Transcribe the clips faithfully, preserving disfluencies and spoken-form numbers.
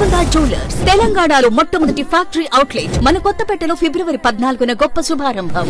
Golconda jewellers తెలంగాణలో మొట్టమొదటి factory outlet మన కొత్తపేటలో ఫిబ్రవరి పద్నాలుగున గొప్ప శుభారంభం.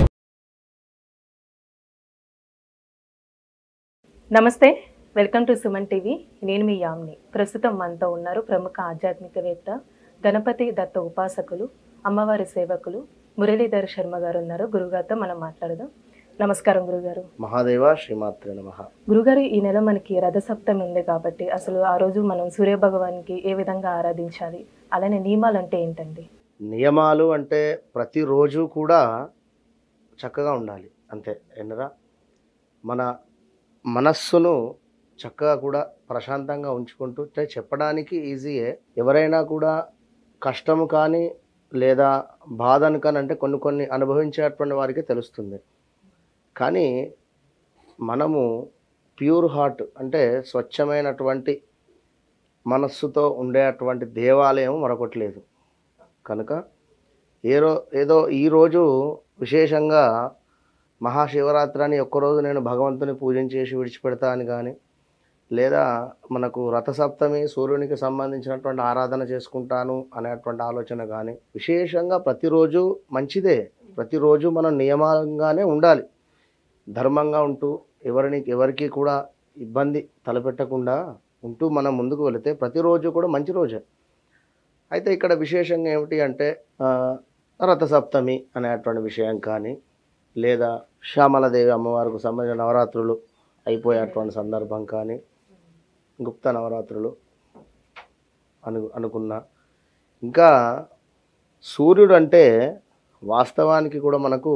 నమస్తే, వెల్కమ్ టు సుమన్ టీవీ. నేను మీ యామ్ని. ప్రస్తుతం మనతో ఉన్నారు ప్రముఖ ఆధ్యాత్మికవేత్త, గణపతి దత్త ఉపాసకులు, అమ్మవారి సేవకులు మురళీధర్ శర్మ గారు ఉన్నారు. గురుగారితో మనం మాట్లాడదాం. నమస్కారం గురుగారు. మహాదేవ శ్రీమాత్రే నమః. గురుగారు, ఈ నెల మనకి రథసప్తమి ఉంది కాబట్టి అసలు ఆ రోజు మనం సూర్యభగవానికి ఏ విధంగా ఆరాధించాలి, అలానే నియమాలు అంటే ఏంటండి? నియమాలు అంటే ప్రతిరోజు కూడా చక్కగా ఉండాలి అంతే. ఎన్నరా మన మనస్సును చక్కగా కూడా ప్రశాంతంగా ఉంచుకుంటూ చెప్పడానికి ఈజీయే. ఎవరైనా కూడా కష్టము కానీ లేదా బాధను కానీ అంటే కొన్ని కొన్ని అనుభవించేటువంటి వారికి తెలుస్తుంది. కానీ మనము ప్యూర్ హార్ట్ అంటే స్వచ్ఛమైనటువంటి మనస్సుతో ఉండేటువంటి దేవాలయం మరొకటి లేదు. కనుక ఏరో ఏదో ఈరోజు విశేషంగా మహాశివరాత్రి అని ఒక్కరోజు నేను భగవంతుని పూజించేసి విడిచిపెడతా అని కానీ, లేదా మనకు రథసప్తమి సూర్యునికి సంబంధించినటువంటి ఆరాధన చేసుకుంటాను అనేటువంటి ఆలోచన కానీ, విశేషంగా ప్రతిరోజు మంచిదే. ప్రతిరోజు మనం నియమంగానే ఉండాలి. ధర్మంగా ఉంటూ ఎవరిని ఎవరికి కూడా ఇబ్బంది తలపెట్టకుండా ఉంటూ మనం ముందుకు వెళితే ప్రతిరోజు కూడా మంచి రోజే. అయితే ఇక్కడ విశేషంగా ఏమిటి అంటే రథసప్తమి అనేటువంటి విషయం కానీ, లేదా శ్యామలదేవి అమ్మవారికి సంబంధించిన నవరాత్రులు అయిపోయేటువంటి సందర్భం కానీ, గుప్త నవరాత్రులు అను అనుకున్నా ఇంకా సూర్యుడు అంటే వాస్తవానికి కూడా మనకు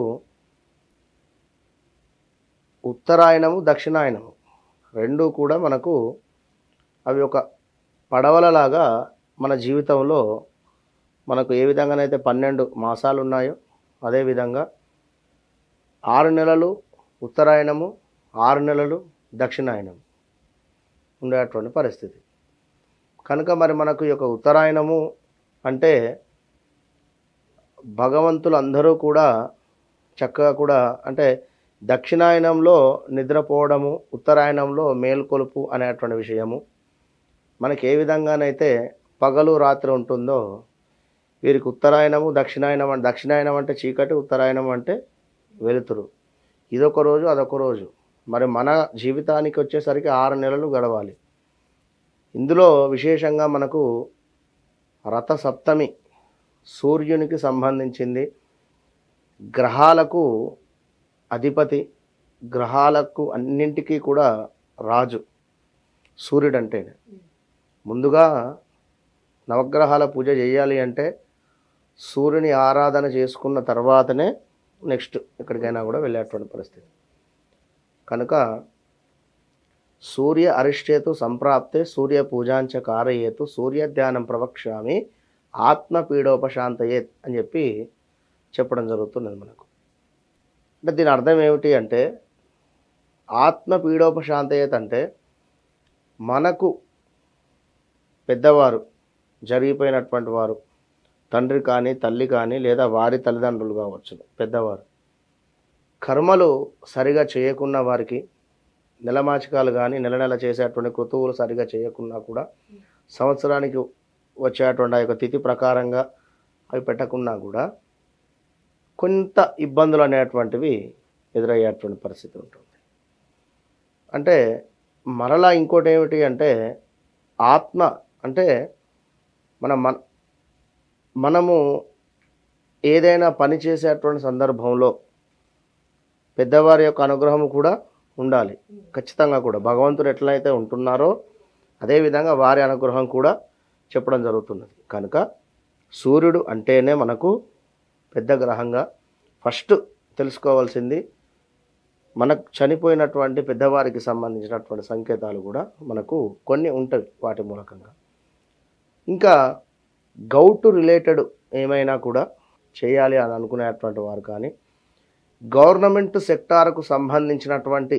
ఉత్తరాయణము దక్షిణాయనము రెండు కూడా మనకు అవి ఒక పడవలలాగా మన జీవితంలో మనకు ఏ విధంగానైతే పన్నెండు మాసాలు ఉన్నాయో అదేవిధంగా ఆరు నెలలు ఉత్తరాయణము, ఆరు నెలలు దక్షిణాయనము ఉండేటువంటి పరిస్థితి. కనుక మరి మనకు ఈ యొక్క ఉత్తరాయణము అంటే భగవంతులు అందరూ కూడా చక్కగా కూడా అంటే దక్షిణాయనంలో నిద్రపోవడము, ఉత్తరాయణంలో మేల్కొలుపు అనేటువంటి విషయము మనకి ఏ విధంగానైతే పగలు రాత్రి ఉంటుందో వీరికి ఉత్తరాయణము దక్షిణాయనం అంటే దక్షిణాయనం అంటే చీకటి, ఉత్తరాయణం అంటే వెలుతురు. ఇదొక రోజు అదొక రోజు. మరి మన జీవితానికి వచ్చేసరికి ఆరు నెలలు గడవాలి. ఇందులో విశేషంగా మనకు రథసప్తమి సూర్యునికి సంబంధించింది. గ్రహాలకు అధిపతి, గ్రహాలకు అన్నింటికీ కూడా రాజు సూర్యుడు అంటే. ముందుగా నవగ్రహాల పూజ చేయాలి అంటే సూర్యుని ఆరాధన చేసుకున్న తర్వాతనే నెక్స్ట్ ఎక్కడికైనా కూడా వెళ్ళేటువంటి పరిస్థితి. కనుక సూర్య అరిష్టేతు సంప్రాప్తే సూర్య పూజాంచ కారయేతు సూర్య ధ్యానం ప్రవక్ష్యామి ఆత్మపీడోపశాంతయేత్ అని చెప్పి చెప్పడం జరుగుతున్నది మనకు. అంటే దీని అర్థం ఏమిటి అంటే ఆత్మపీడోపశాంతయేత్ అంటే మనకు పెద్దవారు జరిగిపోయినటువంటి వారు, తండ్రి కానీ తల్లి కానీ లేదా వారి తల్లిదండ్రులు కావచ్చు, పెద్దవారు కర్మలు సరిగా చేయకున్న వారికి నెలమాచికాలు కానీ నెల నెల చేసేటువంటి కృతువులు సరిగా చేయకున్నా కూడా సంవత్సరానికి వచ్చేటువంటి ఆ యొక్క తిథి ప్రకారంగా అవి పెట్టకున్నా కూడా కొంత ఇబ్బందులు అనేటువంటివి ఎదురయ్యేటువంటి పరిస్థితి ఉంటుంది. అంటే మరలా ఇంకోటి ఏమిటి అంటే ఆత్మ అంటే మన మన మనము ఏదైనా పని చేసేటువంటి సందర్భంలో పెద్దవారి యొక్క అనుగ్రహం కూడా ఉండాలి ఖచ్చితంగా. కూడా భగవంతుడు ఎట్లయితే ఉంటున్నారో అదేవిధంగా వారి అనుగ్రహం కూడా చెప్పడం జరుగుతున్నది. కనుక సూర్యుడు అంటేనే మనకు పెద్ద గ్రహంగా ఫస్ట్ తెలుసుకోవాల్సింది మనకు చనిపోయినటువంటి పెద్దవారికి సంబంధించినటువంటి సంకేతాలు కూడా మనకు కొన్ని ఉంటాయి వాటి మూలకంగా. ఇంకా గౌటు రిలేటెడ్ ఏమైనా కూడా చేయాలి అని అనుకునేటువంటి వారు కానీ, గవర్నమెంట్ సెక్టార్కు సంబంధించినటువంటి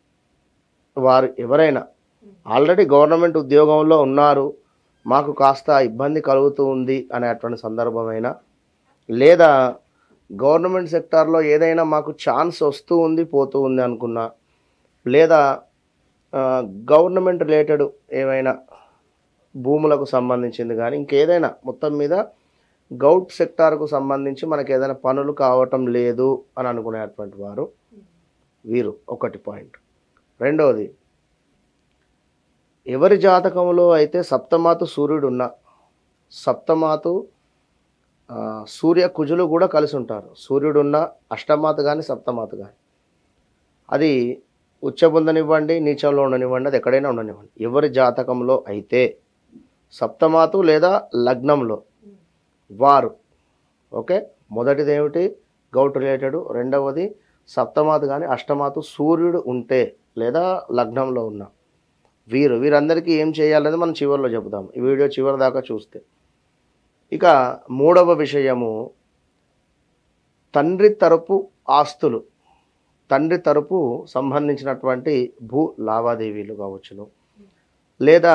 వారు ఎవరైనా ఆల్రెడీ గవర్నమెంట్ ఉద్యోగంలో ఉన్నారు, మాకు కాస్త ఇబ్బంది కలుగుతూ ఉంది అనేటువంటి సందర్భమైనా, లేదా గవర్నమెంట్ సెక్టార్లో ఏదైనా మాకు ఛాన్స్ వస్తూ ఉంది పోతూ ఉంది అనుకున్నా, లేదా గవర్నమెంట్ రిలేటెడ్ ఏమైనా భూములకు సంబంధించింది కానీ ఇంకేదైనా మొత్తం మీద గౌట్ సెక్టార్కు సంబంధించి మనకి ఏదైనా పనులు కావటం లేదు అని అనుకునేటువంటి వారు వీరు ఒకటి పాయింట్. రెండవది, ఎవరి జాతకంలో అయితే సప్తమాతు సూర్యుడు ఉన్న సప్తమాతు సూర్య కుజులు కూడా కలిసి ఉంటారు. సూర్యుడు ఉన్న అష్టమాత కానీ సప్తమాత కానీ అది ఉచ్చబుందనివ్వండి, నీచంలో ఉండనివ్వండి, అది ఎక్కడైనా ఉండనివ్వండి, ఎవరి జాతకంలో అయితే సప్తమాతు లేదా లగ్నంలో వారు ఓకే. మొదటిది ఏమిటి గౌట్ రిలేటెడ్, రెండవది సప్తమాతు కానీ అష్టమాతు సూర్యుడు ఉంటే లేదా లగ్నంలో ఉన్న వీరు వీరందరికీ ఏం చేయాలనేది మనం చివరిలో చెబుతాం, ఈ వీడియో చివరి దాకా చూస్తే. ఇక మూడవ విషయము, తండ్రి తరపు ఆస్తులు, తండ్రి తరపు సంబంధించినటువంటి భూ లావాదేవీలు కావచ్చును, లేదా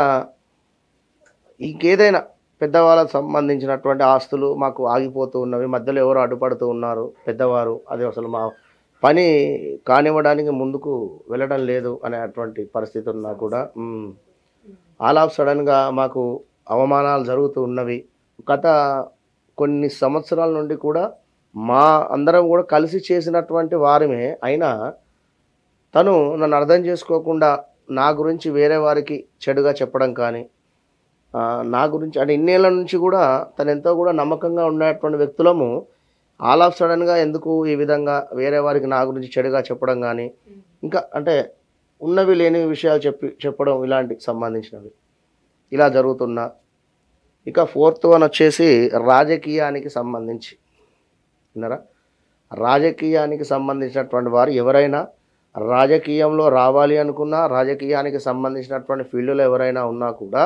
ఇంకేదైనా పెద్దవాళ్ళకు సంబంధించినటువంటి ఆస్తులు మాకు ఆగిపోతూ ఉన్నవి, మధ్యలో ఎవరు అడ్డుపడుతూ ఉన్నారు పెద్దవారు, అది అసలు మా పని కానివ్వడానికి ముందుకు వెళ్ళడం లేదు అనేటువంటి పరిస్థితి ఉన్నా కూడా ఆల్ ఆఫ్ సడన్గా మాకు అవమానాలు జరుగుతూ ఉన్నవి. గత కొన్ని సంవత్సరాల నుండి కూడా మా అందరం కూడా కలిసి చేసినటువంటి వారమే అయినా తను నన్ను అర్థం చేసుకోకుండా నా గురించి వేరే వారికి చెడుగా చెప్పడం కానీ, నా గురించి అంటే ఇన్నేళ్ళ నుంచి కూడా తను ఎంతో కూడా నమ్మకంగా ఉన్నటువంటి వ్యక్తులము ఆల్ ఆఫ్ సడన్గా ఎందుకు ఈ విధంగా వేరే వారికి నా గురించి చెడుగా చెప్పడం కానీ, ఇంకా అంటే ఉన్నవి లేని విషయాలు చెప్పి చెప్పడం ఇలాంటికి సంబంధించినవి ఇలా జరుగుతున్నా. ఇక ఫోర్త్ వన్ వచ్చేసి రాజకీయానికి సంబంధించి విన్నారా, రాజకీయానికి సంబంధించినటువంటి వారు ఎవరైనా రాజకీయంలో రావాలి అనుకున్నా, రాజకీయానికి సంబంధించినటువంటి ఫీల్డ్లో ఎవరైనా ఉన్నా కూడా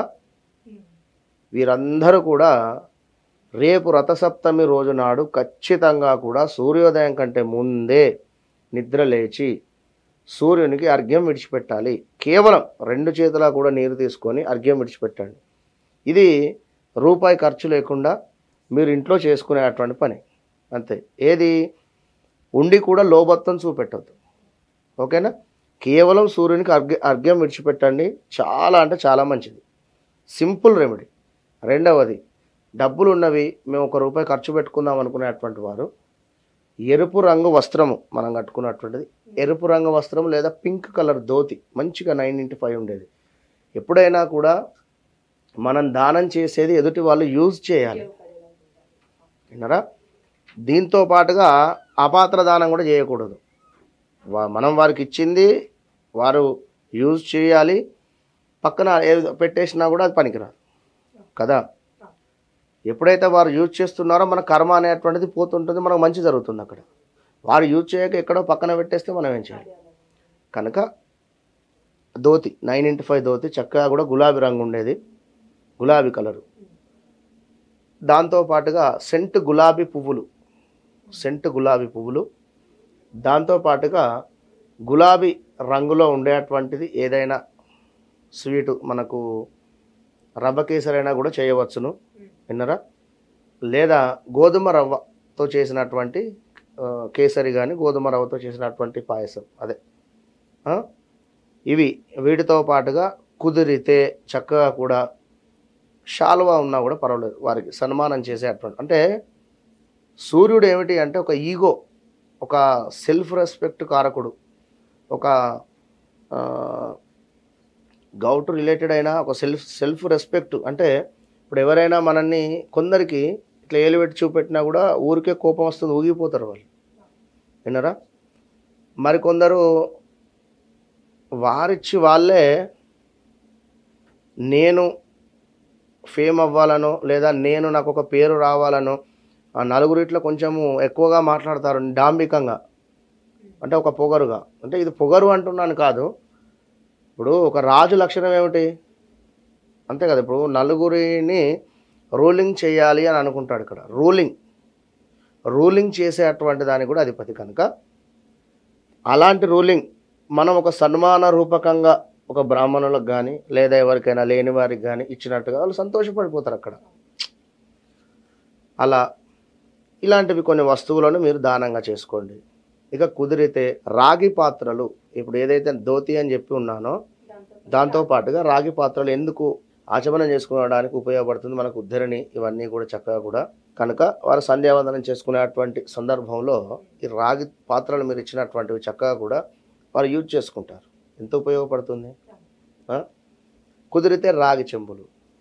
వీరందరూ కూడా రేపు రథసప్తమి రోజు నాడు ఖచ్చితంగా కూడా సూర్యోదయం కంటే ముందే నిద్ర లేచి సూర్యునికి అర్ఘ్యం విడిచిపెట్టాలి. కేవలం రెండు చేతులా కూడా నీరు తీసుకొని అర్ఘ్యం విడిచిపెట్టండి. ఇది రూపాయి ఖర్చు లేకుండా మీరు ఇంట్లో చేసుకునేటువంటి పని అంతే. ఏది ఉండి కూడా లోబత్తం చూపెట్టద్దు, ఓకేనా. కేవలం సూర్యునికి అర్ఘ్య అర్ఘ్యం విడిచిపెట్టండి, చాలా అంటే చాలా మంచిది, సింపుల్ రెమెడీ. రెండవది, డబ్బులు ఉన్నవి మేము ఒక రూపాయి ఖర్చు పెట్టుకుందాం అనుకునేటువంటి వారు ఎరుపు రంగు వస్త్రము మనం కట్టుకున్నటువంటిది, ఎరుపు రంగు వస్త్రం లేదా పింక్ కలర్ ధోతి మంచిగా నైన్ ఇంటూ ఫైవ్ ఉండేది. ఎప్పుడైనా కూడా మనం దానం చేసేది ఎదుటి వాళ్ళు యూజ్ చేయాలి, విన్నారా. దీంతో పాటుగా అపాత్ర దానం కూడా చేయకూడదు. మనం వారికి ఇచ్చింది వారు యూజ్ చేయాలి, పక్కన పెట్టేసినా కూడా అది పనికిరాదు కదా. ఎప్పుడైతే వారు యూజ్ చేస్తున్నారో మన కర్మ అనేటువంటిది పోతుంటుంది, మనకు మంచి జరుగుతుంది. అక్కడ వారు యూజ్ చేయక ఎక్కడో పక్కన పెట్టేస్తే మనం ఏం చేయాలి. కనుక dhoti nine into five dhoti చక్కగా కూడా గులాబీ రంగు ఉండేది, గులాబీ కలరు. దాంతోపాటుగా సెంట్ గులాబీ పువ్వులు, సెంట్ గులాబీ పువ్వులు దాంతోపాటుగా గులాబీ రంగులో ఉండేటువంటిది ఏదైనా స్వీటు, మనకు రవ్వ కేసరైనా కూడా చేయవచ్చును, విన్నరా. లేదా గోధుమ రవ్వతో చేసినటువంటి కేసరి కానీ గోధుమ రవ్వతో చేసినటువంటి పాయసం అదే ఇవి. వీటితో పాటుగా కుదిరితే చక్కగా కూడా శాలువా ఉన్నా కూడా పర్వాలేదు, వారికి సన్మానం చేసేటువంటి. అంటే సూర్యుడు ఏమిటి అంటే ఒక ఈగో, ఒక సెల్ఫ్ రెస్పెక్ట్ కారకుడు, ఒక గౌట్ రిలేటెడ్ అయినా ఒక సెల్ఫ్ సెల్ఫ్ రెస్పెక్ట్. అంటే ఇప్పుడు ఎవరైనా మనల్ని కొందరికి ఇట్లా ఏలు పెట్టి చూపెట్టినా కూడా ఊరికే కోపం వస్తుంది, ఊగిపోతారు వాళ్ళు, విన్నారా. మరికొందరు వారిచ్చి వాళ్ళే నేను ఫేమ్ అవ్వాలనో లేదా నేను నాకు ఒక పేరు రావాలనో ఆ నలుగురిట్లో కొంచెము ఎక్కువగా మాట్లాడతారు డాంబికంగా, అంటే ఒక పొగరుగా. అంటే ఇది పొగరు అంటున్నాను కాదు, ఇప్పుడు ఒక రాజు లక్షణం ఏమిటి అంతే కదా. ఇప్పుడు నలుగురిని రూలింగ్ చేయాలి అని అనుకుంటాడు, ఇక్కడ రూలింగ్ రూలింగ్ చేసేటువంటి దానికి కూడా అధిపతి. కనుక అలాంటి రూలింగ్ మనం ఒక సన్మాన రూపకంగా ఒక బ్రాహ్మణులకు కానీ లేదా ఎవరికైనా లేని వారికి కానీ ఇచ్చినట్టుగా వాళ్ళు సంతోషపడిపోతారు అక్కడ. అలా ఇలాంటివి కొన్ని వస్తువులను మీరు దానంగా చేసుకోండి. ఇక కుదిరితే రాగి పాత్రలు, ఇప్పుడు ఏదైతే ధోతి అని చెప్పి ఉన్నానో దాంతోపాటుగా రాగి పాత్రలు ఎందుకు ఆచమనం చేసుకోవడానికి ఉపయోగపడుతుంది. మనకు ఉద్ధరణి ఇవన్నీ కూడా చక్కగా కూడా కనుక వారు సంధ్యావందనం చేసుకునేటువంటి సందర్భంలో ఈ రాగి పాత్రలు మీరు ఇచ్చినటువంటివి చక్కగా కూడా వారు యూజ్ చేసుకుంటారు. ఎంత ఉపయోగపడుతుంది. కుదిరితే రాగి చెంబులు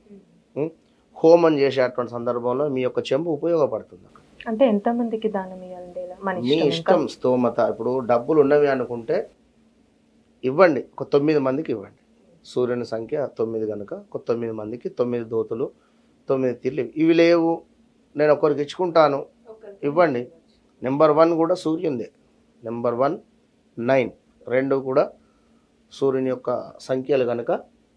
హోమం చేసేటువంటి సందర్భంలో మీ యొక్క చెంబు ఉపయోగపడుతుంది. అంటే ఎంతమందికి దానం ఇవ్వాలండి? మీ ఇష్టం, స్తోమత. ఇప్పుడు డబ్బులు ఉన్నవి అనుకుంటే ఇవ్వండి, ఒక తొమ్మిది మందికి ఇవ్వండి. సూర్యుని సంఖ్య తొమ్మిది కనుక ఒక తొమ్మిది మందికి తొమ్మిది దోతులు, తొమ్మిది తిల్లి. ఇవి లేవు, నేను ఒకరికి ఇచ్చుకుంటాను, ఇవ్వండి. నెంబర్ వన్ కూడా సూర్యుందే. నెంబర్ వన్ నైన్ రెండు కూడా సూర్యుని యొక్క సంఖ్యలు కనుక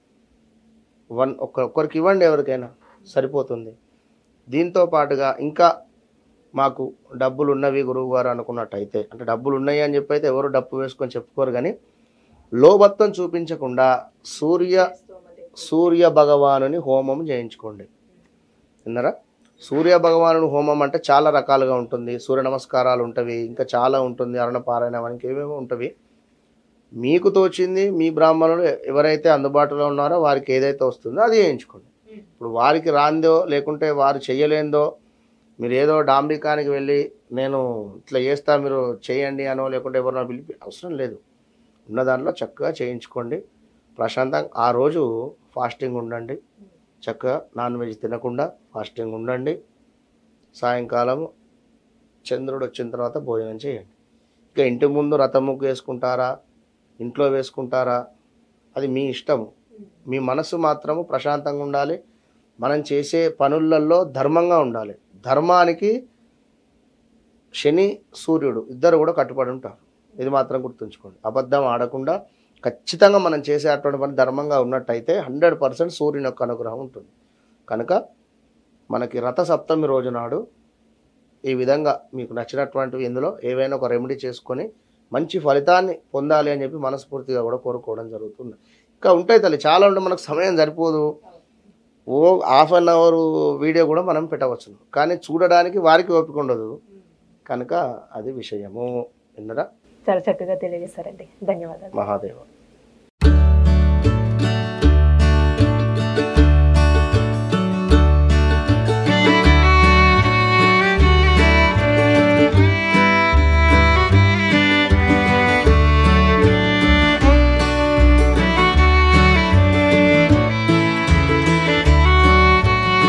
వన్ ఒక్కరికి ఇవ్వండి, ఎవరికైనా సరిపోతుంది. దీంతో పాటుగా ఇంకా మాకు డబ్బులు ఉన్నవి గురువు గారు అనుకున్నట్టయితే, అంటే డబ్బులు ఉన్నాయి అని చెప్పి అయితే ఎవరు డబ్బు వేసుకొని చెప్పుకోరు, కానీ లోభత్వం చూపించకుండా సూర్య సూర్య భగవానుని హోమం చేయించుకోండి. విన్నారా? సూర్య భగవానుని హోమం అంటే చాలా రకాలుగా ఉంటుంది. సూర్య నమస్కారాలు ఉంటవి, ఇంకా చాలా ఉంటుంది, అరుణ పారాయణం అని ఇంకేమేమో ఉంటవి. మీకు తోచింది మీ బ్రాహ్మణులు ఎవరైతే అందుబాటులో ఉన్నారో వారికి ఏదైతే వస్తుందో అది చేయించుకోండి. ఇప్పుడు వారికి రాందో లేకుంటే వారు చెయ్యలేందో మీరు ఏదో డాంబికానికి వెళ్ళి నేను ఇట్లా చేస్తా మీరు చేయండి అనో లేకుంటే ఎవరినో పిలిపి అవసరం లేదు. ఉన్న దాంట్లో చక్కగా చేయించుకోండి. ప్రశాంతంగా ఆ రోజు ఫాస్టింగ్ ఉండండి, చక్కగా నాన్ వెజ్ తినకుండా ఫాస్టింగ్ ఉండండి. సాయంకాలం చంద్రుడు వచ్చిన తర్వాత భోజనం చేయండి. ఇక ఇంటి ముందు రథం ముగ్గు వేసుకుంటారా, ఇంట్లో వేసుకుంటారా, అది మీ ఇష్టం. మీ మనసు మాత్రము ప్రశాంతంగా ఉండాలి. మనం చేసే పనులలో ధర్మంగా ఉండాలి. ధర్మానికి శని సూర్యుడు ఇద్దరు కూడా కట్టుబడి ఉంటారు. ఇది మాత్రం గుర్తుంచుకోండి. అబద్ధం ఆడకుండా ఖచ్చితంగా మనం చేసే అటువంటి పని ధర్మంగా ఉన్నట్టయితే హండ్రెడ్ పర్సెంట్ సూర్యుని యొక్క అనుగ్రహం ఉంటుంది. కనుక మనకి రథ సప్తమి రోజు నాడు ఈ విధంగా మీకు నచ్చినటువంటివి ఇందులో ఏవైనా ఒక రెమెడీ చేసుకొని మంచి ఫలితాన్ని పొందాలి అని చెప్పి మనస్ఫూర్తిగా కూడా కోరుకోవడం జరుగుతుంది. ఇంకా ఉంటాయి తల్లి, చాలా ఉంటే మనకు సమయం సరిపోదు. Oh half an hour video కూడా మనం పెట్టవచ్చు, కానీ చూడడానికి వారికి ఓపిక ఉండదు. కనుక అది విషయము. విన్నరా? చాలా చక్కగా తెలియజేశారండి. ధన్యవాదాలు. మహాదేవ.